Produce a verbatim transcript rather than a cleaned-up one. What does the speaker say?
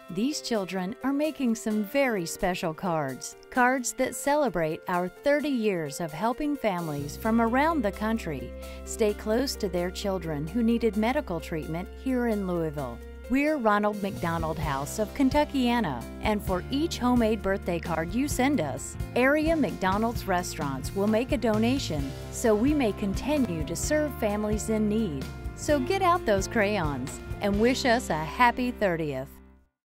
These children are making some very special cards, cards that celebrate our thirty years of helping families from around the country stay close to their children who needed medical treatment here in Louisville. We're Ronald McDonald House of Kentuckiana, and for each homemade birthday card you send us, area McDonald's restaurants will make a donation so we may continue to serve families in need. So get out those crayons and wish us a happy thirtieth.